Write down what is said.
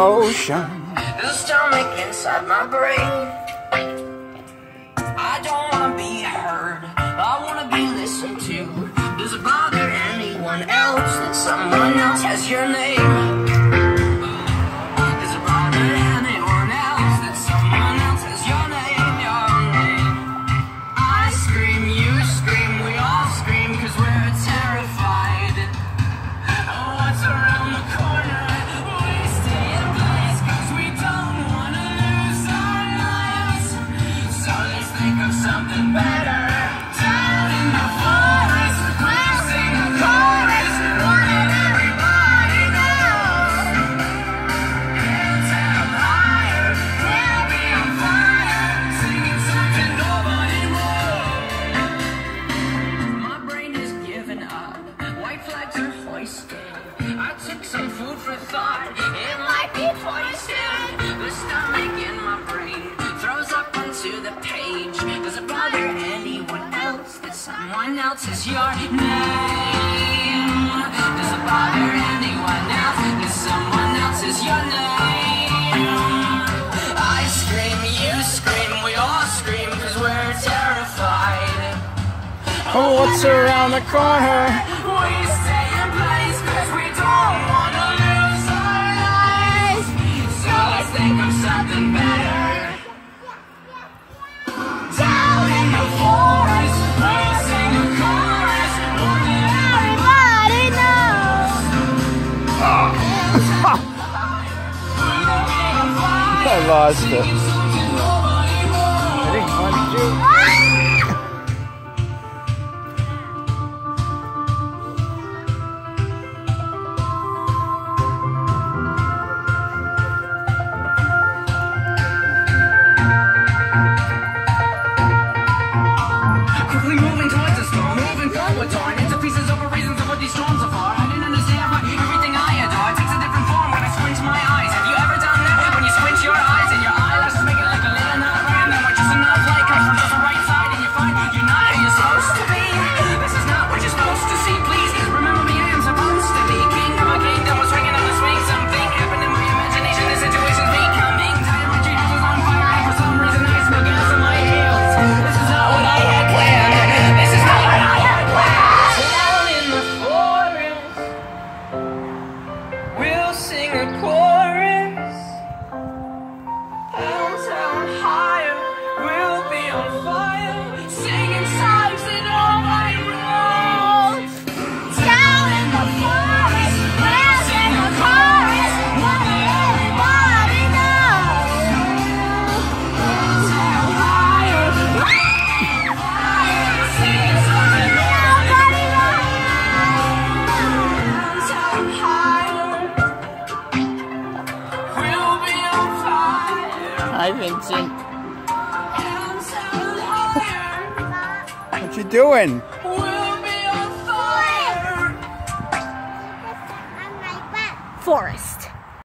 motion. There's a stomach inside my brain. I don't wanna be heard, I wanna be listened to. Does it bother anyone else that someone else has your name? Does it bother anyone else that someone else has your name, your name? I scream, you scream, we all scream, cause we're terrified. Oh, what's around the corner? We stay in place, cause we don't wanna lose our lives. So let's think of something better. Down in the forest, we'll sing a chorus, one that everybody knows. Hands held higher, we'll be on fire, singing something nobody knows. My brain has given up, white flags are hoisted. I took some food for thought, it might be poison. The stomach in my brain throws up onto the page. Does it bother anyone else that someone else is your name? Does it bother anyone else that someone else is your name? I scream, you scream, we all scream, cause we're terrified. Oh, what's around the corner? We stay in place cause we don't wanna lose our lives. So let's think of something better. Down in the forest, we'll sing a chorus, one that everybody knows. I lost it. I didn't punch you. Quickly moving towards the storm, moving forward, torn into pieces over reasons of what these storms are for. I didn't understand why everything I adore takes a different form when I squint my eyes. Have you ever done that? When you squint your eyes and your eyelashes make it like a little nut brand, then we're just enough light comes from the right side and you find you're not who you're supposed to be. This is not what you're supposed to see. Please remember me, I am supposed to be king of my kingdom, was swinging on the swing. Something happened in my imagination. The situation's becoming tired. My dreams is on fire and for some reason I smell gas in my heels. This is not what I had planned. This is not what I had planned. Down in the forest, we'll sing a chorus. Hands held higher, we'll be on fire, singing songs that nobody knows. Down in the forest, we'll sing a chorus, one that everybody knows. Hands held higher, singing something nobody knows. Hands held higher, we'll be on fire. Hi, Vincent. Hands held higher, What you doing? we'll be on fire. Forest.